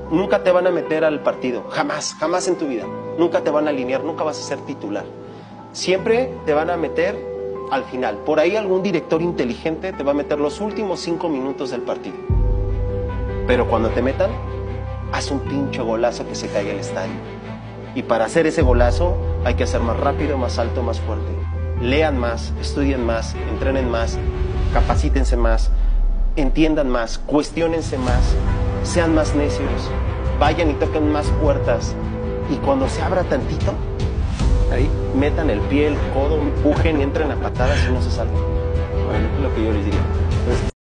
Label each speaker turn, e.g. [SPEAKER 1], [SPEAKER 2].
[SPEAKER 1] nunca te van a meter al partido, jamás, jamás en tu vida. Nunca te van a alinear, nunca vas a ser titular. Siempre te van a meter al final. Por ahí algún director inteligente te va a meter los últimos 5 minutos del partido. Pero cuando te metan, haz un pinche golazo que se caiga el estadio. Y para hacer ese golazo hay que hacer más rápido, más alto, más fuerte. Lean más, estudien más, entrenen más, capacítense más, entiendan más, cuestiónense más, sean más necios, vayan y toquen más puertas. Y cuando se abra tantito, ahí metan el pie, el codo, empujen y entren a patadas y no se salgan.
[SPEAKER 2] Bueno, es lo que yo les diría. Pues,